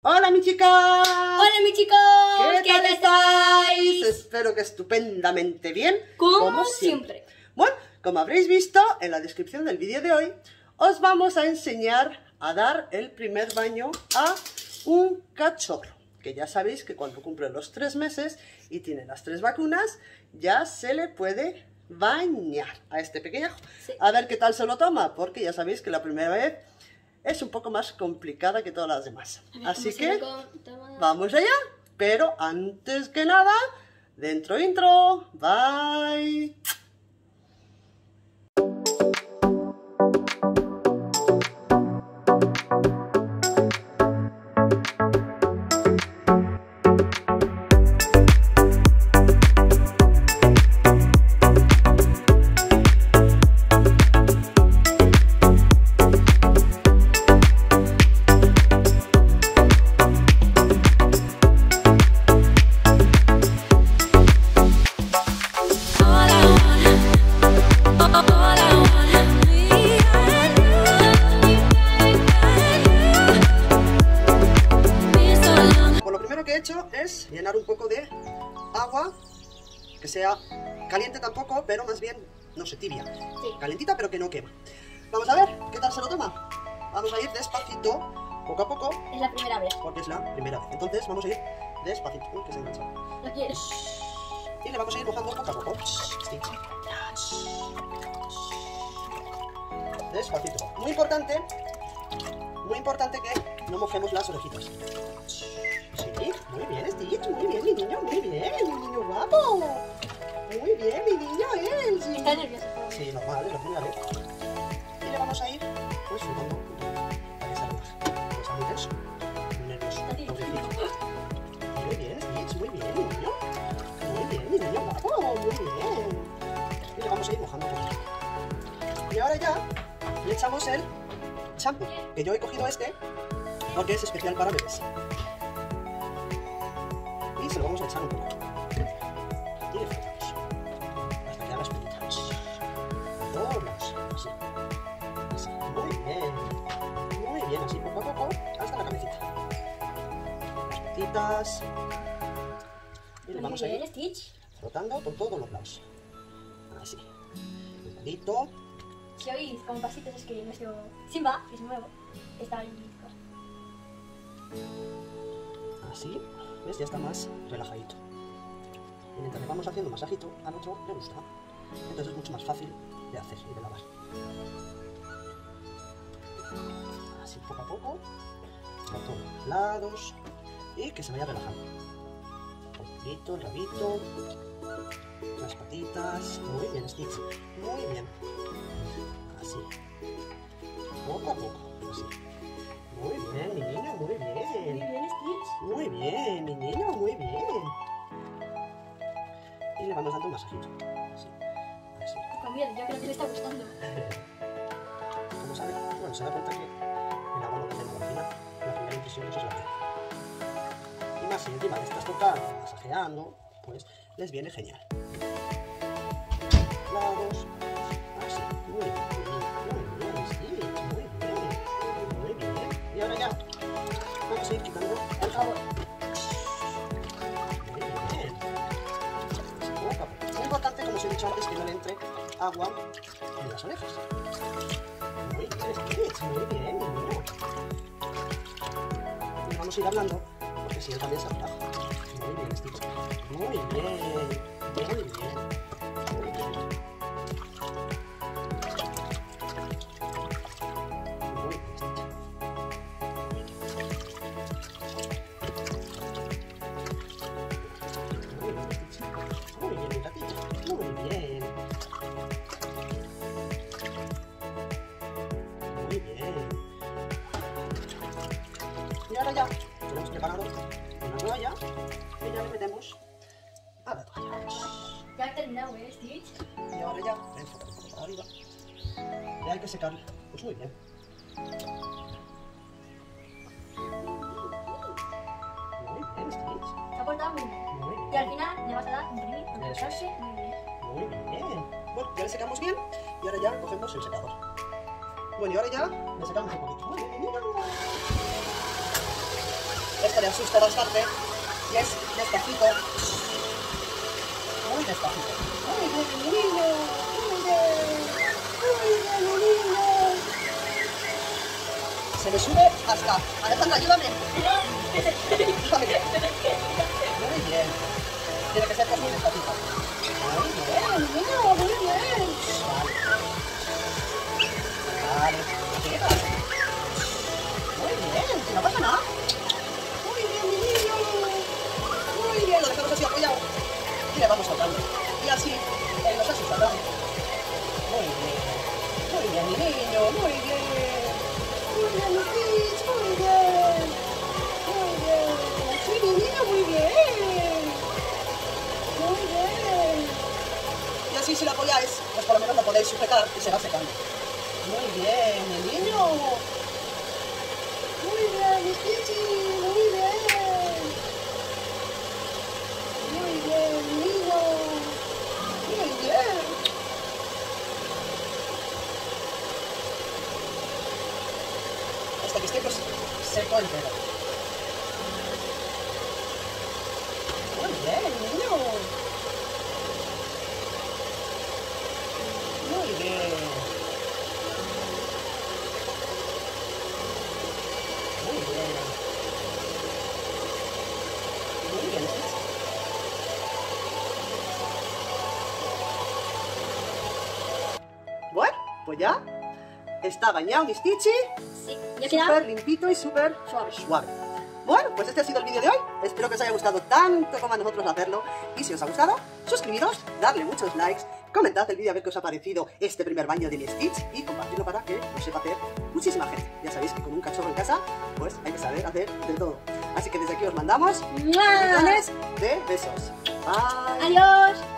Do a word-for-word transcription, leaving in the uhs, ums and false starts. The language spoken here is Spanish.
¡Hola, mi chicas! ¡Hola, mis chicos! ¿Qué, ¿Qué tal tal estáis? estáis? Espero que estupendamente bien, Como, como siempre. siempre. Bueno, como habréis visto en la descripción del vídeo de hoy, os vamos a enseñar a dar el primer baño a un cachorro. Que ya sabéis que cuando cumple los tres meses y tiene las tres vacunas, ya se le puede bañar a este pequeñajo. Sí. A ver qué tal se lo toma, porque ya sabéis que la primera vez es un poco más complicada que todas las demás. Así que vamos allá. Pero antes que nada, dentro intro. Bye. Es llenar un poco de agua, que sea caliente tampoco, pero más bien, no sé, tibia. Sí. Calentita, pero que no quema. Vamos a ver qué tal se lo toma. Vamos a ir despacito, poco a poco. Es la primera vez. Porque es la primera vez. Entonces vamos a ir despacito. Uy, que se engancha. ¿Lo quieres? Y le vamos a ir mojando poco a poco. Despacito. Muy importante, muy importante que no mojemos las orejitas. Sí, muy bien, Stitch, muy bien, mi niño, muy bien, mi niño guapo. Muy bien, mi niño, él. Sí. Está nervioso. Sí, normal, es la primera vez. Y le vamos a ir, pues, sudando un poquito para que se relaje. Está muy tenso, muy nervioso, pobrecito. Muy bien, Stitch, muy bien, mi niño. Muy bien, mi niño guapo, muy bien. Y le vamos a ir mojando un poquito. Y ahora ya le echamos el champú, que yo he cogido este porque es especial para bebés. Y se lo vamos a echar un poco. Y le frotamos hasta que haga espumita. Doblamos, así. Así, muy bien. Muy bien, así poco a poco hasta la cabecita. Las patitas. Y le vamos a ir Stitch. frotando por todos los lados. Así. Cuidadito. Si oís como pasitos es que nuestro Simba, que es nuevo, está ahí. Así. ¿Ves? Ya está más relajadito. Y mientras le vamos haciendo masajito, al otro le gusta. Entonces es mucho más fácil de hacer y de lavar. Así poco a poco, a todos los lados, y que se vaya relajando. Un poquito, el rabito, las patitas. Muy bien, Stitch. Muy bien. Así. Poco a poco. Así. Muy bien, mi niño, muy bien. Muy bien, Stitch. Muy bien, mi niño, muy bien. Y le vamos dando un masajito. Así. Así. Con miedo, yo creo que le está gustando. ¿Cómo sabe? Bueno, se da cuenta que el agua no tiene vagina. La primera impresión eso es la que. Y más si encima le estás tocando, masajeando, pues les viene genial. Lados. Así. Muy bien, muy bien, sí, muy bien. Muy bien. Y ahora ya vamos a ir quitando el jabón. Muy bien. Muy importante, como os he dicho antes, que no le entre agua en las orejas. Muy bien, Stitch, muy bien, niño. Y vamos a ir hablando, porque si él también se relaja. Muy bien, Stitch. Muy bien, muy bien, muy bien. Y ahora ya tenemos preparado una toalla y ya le metemos a la toalla. Ya ha terminado, ¿eh, Stitch? Y ahora ya le enfocamos un poco para arriba y hay que secarla. Pues muy bien. Muy bien, Stitch. Se ha portado muy bien. Muy bien. Y al final le vas a dar un brillo, un Eso es. muy bien. Muy bien. Bueno, ya le secamos bien y ahora ya cogemos el secador. Bueno, y ahora ya le secamos un poquito. Muy bien, niño. esto le asusta bastante. Y es despacito. Muy despacito. Muy bien, mi niño. Muy bien. Muy bien, mi niño. Se me sube hasta... Alejandra, ayúdame. Muy bien. Tiene que ser muy despacito. Muy bien, mi niño, muy bien. Vale. Vale. ¿Qué pasa? Muy bien, si no pasa nada. Muy bien, mi niño. Muy bien, lo dejamos así apoyado. Y le vamos tocando. Y así, él nos asusta. Muy bien. Muy bien, mi niño. Muy bien. Muy bien, mi Stitch. Muy bien. Muy bien. Sí, mi niño, muy bien. Muy bien. Y así si lo apoyáis, pues por lo menos lo podéis sujetar y se va secando. Muy bien, mi niño. Muy bien, mi Stitchy. Muy bien. Muy bien, mi niño. Muy bien. Hasta que esté pues seco entero. Muy bien, mi niño. Muy bien. Muy bien. Muy bien, Stitch. Bueno, pues ya está bañado mi Stitchy. Sí, ya queda Súper limpito y súper suave. suave. Bueno, pues este ha sido el vídeo de hoy. Espero que os haya gustado tanto como a nosotros hacerlo. Y si os ha gustado, suscribiros, darle muchos likes, comentad el vídeo a ver qué os ha parecido este primer baño de mi Stitch y compartirlo para que lo sepa hacer muchísima gente. Ya sabéis que con un cachorro en casa, pues hay que saber hacer de todo. Así que desde aquí os mandamos ¡Mua! millones de besos. Bye. Adiós.